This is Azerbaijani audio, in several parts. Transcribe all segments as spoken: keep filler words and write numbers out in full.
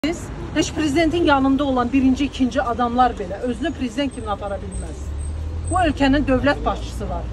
Heç prezidentin yanında olan birinci, ikinci adamlar belə özünü prezident kimi apara bilməz. Bu ölkənin dövlət başçısı var.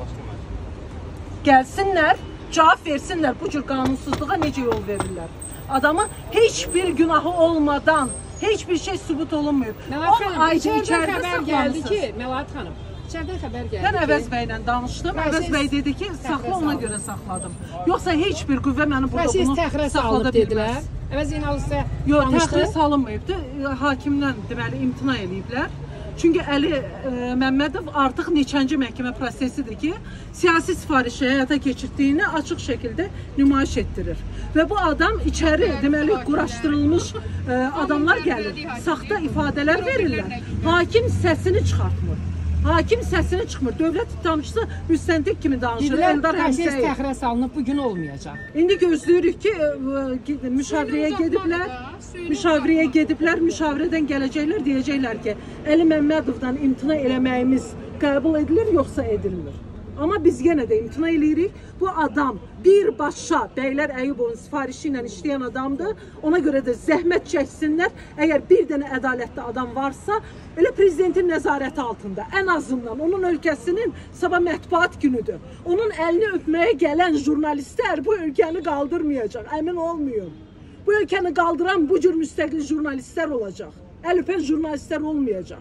Gəlsinlər, cavab versinlər bu cür qanunsuzluğa necə yol verirlər. Adamın heç bir günahı olmadan, heç bir şey sübut olunmuyor. on ayda içərdə xəbər gəldi ki, Melahat xanım, içərdə xəbər gəldi ki... Mən Əvəz bəylə danışdım, Əvəz bəy dedi ki, saxla, ona görə saxladım. Yoxsa heç bir qüvvə məni burada bunu saxlada bilməz. Əvəz İnal sizə Yox, təxirə salınmayıbdır. Hakimdən deməli imtina eləyiblər. Çünki Əli e, Məmmədov artıq neçənci məhkəmə prosesidir ki, siyasi sifarişi həyata keçirdiyini açıq şəkildə nümayiş etdirir. Və bu adam içəri deməli quraşdırılmış e, adamlar gəlir, saxta ifadələr verirlər. Hakim səsini çıxartmır. Hakim səsini çıxmır. Dövlət ittihamçısı müstəntiq kimi danışır. Eldar Həmzəyev təxirə salınıb, bugün olmayacaq. İndi gözləyirik ki, müşavirəyə gediblər, müşavirəyə gediblər, müşavirədən gələcəklər, deyəcəklər ki, Əli Məmmədovdan imtina eləməyimiz qəbul edilir, yoxsa edilmir. Amma biz yenə də imtina eləyirik. Bu adam birbaşa Bəylər Əyyubovun sifarişi ilə işləyən adamdır. Ona görə də zəhmət çəksinlər. Əgər bir dənə ədalətli adam varsa, elə prezidentin nəzarəti altında. Ən azından onun ölkəsinin sabah mətbuat günüdür. Onun əlini öpməyə gələn jurnalistlər bu ölkəni qaldırmayacaq. Əmin olmayın. Bu ölkəni qaldıran bu cür müstəqil jurnalistlər olacaq. Əl öpən jurnalistlər olmayacaq.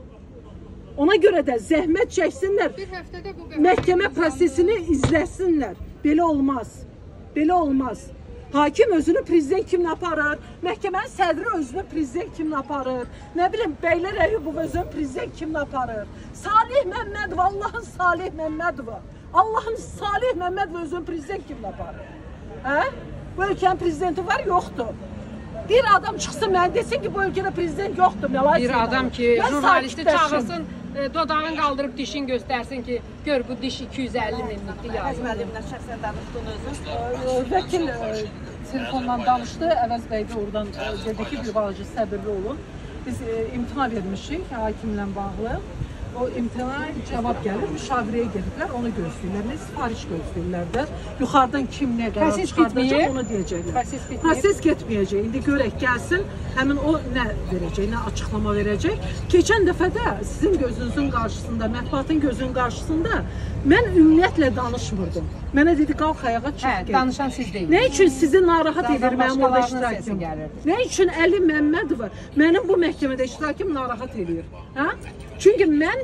Ona görə də zəhmət çəksinlər, məhkəmə prosesini izləsinlər. Belə olmaz, belə olmaz. Hakim özünü prezident kimi aparır, məhkəmənin sədri özünü prezident kimi aparır, nə bilim, Bəylər Əyyubov özünü prezident kimi aparır. Salih Məmmədov, Allahın Salih Məmmədov, Allahın Salih Məmmədov özünü prezident kimi aparır. Hə? Bu ölkənin prezidenti var, yoxdur. Bir adam çıxsın, mən desin ki, bu ölkədə prezident yoxdur. Bir adam ki, jurnalisti çağırsın, dodağını qaldırıb dişini göstərsin ki, gör bu diş iki yüz əlli minlikdir ya. Əvəz müəllimlə şəxsən danışdınız. Vəkil telefondan danışdı, Əvəz bəy də oradan dedi ki, bir balaca səbirli olun. Biz imtina vermişik hakimlə bağlı. O imtina cavab gəlir, müşavirəyə gediblər, onu gözləyirlər, nə sifariş gözləyirlər də. Yuxarıdan kim nə qərar çıxardacaq, onu deyəcəklər. Proses getməyəcək. İndi görək, gəlsin, həmin o nə verəcək, nə açıqlama verəcək. Keçən dəfə də sizin gözünüzün qarşısında, mətbuatın gözünün qarşısında mən ümumiyyətlə danışmırdım. Mənə dedi, qalx ayağa çıx, hə, gel. Danışan siz deyil. Nə üçün sizi narahat edir mənim orada iştirakım? Nə üçün Əli Məmmədov mənim bu məhkəmədə iştirakım narahat edir? Hə? Çünki mən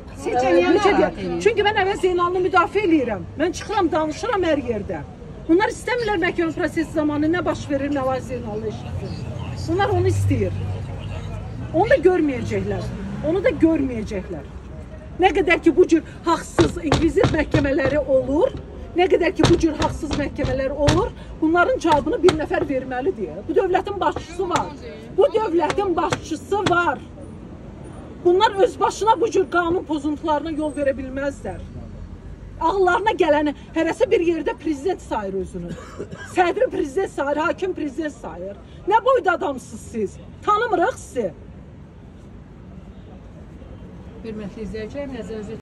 Çünki mən Əvəz Zeynalını müdafiə edirəm. Mən çıxıram, danışıram hər yerdə. Bunlar istəmirlər məhkəmə prosesi zamanı nə baş verir, nə Əvəz Zeynalını eşitsin. Bunlar onu istəyir. Onu da görməyəcəklər. Onu da görməyəcəklər. Nə qədər ki, bu cür haqsız İngilizcə məhkəmələri olur, nə qədər ki, bu cür haqsız məhkəmələr olur, bunların cavabını bir nəfər verməlidir. Bu dövlətin başçısı var. Bu dövlətin başçısı var. Bunlar öz başına bu cür qanun pozuntularına yol verə bilməzlər. Ağlarına gələni, hərəsi bir yerdə prezident sayır özünü. Sədri prezident sayır, hakim prezident sayır. Nə boyda adamsınız siz? Tanımırıq sizi. Hörmətli izləyicilər, nəzərinizə